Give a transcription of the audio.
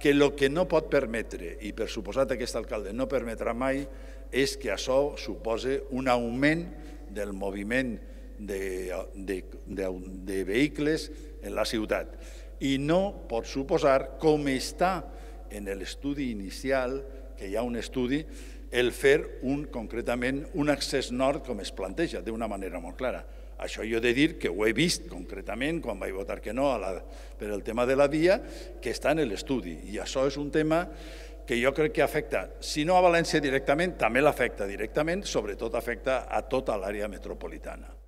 que el que no pot permetre, i per suposat aquest alcalde no permetrà mai, és que això suposi un augment del moviment de vehicles en la ciutat. I no pot suposar, com està en l'estudi inicial, que hi ha un estudi, el fer concretament un accés nord com es planteja, d'una manera molt clara. Això jo he de dir que ho he vist concretament quan vaig votar que no per el tema de la via, que està en l'estudi. I això és un tema que jo crec que afecta, si no a València directament, també l'afecta directament, sobretot afecta a tota l'àrea metropolitana.